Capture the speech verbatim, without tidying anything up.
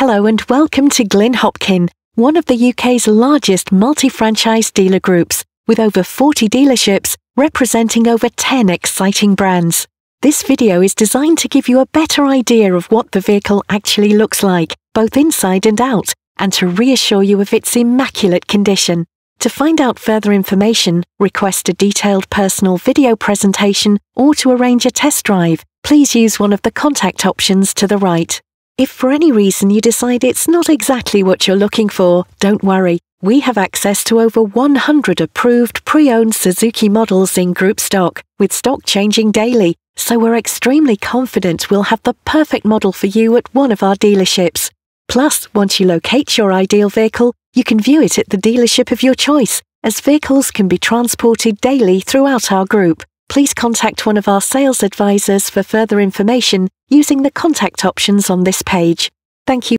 Hello and welcome to Glyn Hopkin, one of the U K's largest multi-franchise dealer groups, with over forty dealerships representing over ten exciting brands. This video is designed to give you a better idea of what the vehicle actually looks like, both inside and out, and to reassure you of its immaculate condition. To find out further information, request a detailed personal video presentation, or to arrange a test drive, please use one of the contact options to the right. If for any reason you decide it's not exactly what you're looking for, don't worry. We have access to over one hundred approved pre-owned Suzuki models in group stock, with stock changing daily, so we're extremely confident we'll have the perfect model for you at one of our dealerships. Plus, once you locate your ideal vehicle, you can view it at the dealership of your choice, as vehicles can be transported daily throughout our group. Please contact one of our sales advisors for further information using the contact options on this page. Thank you.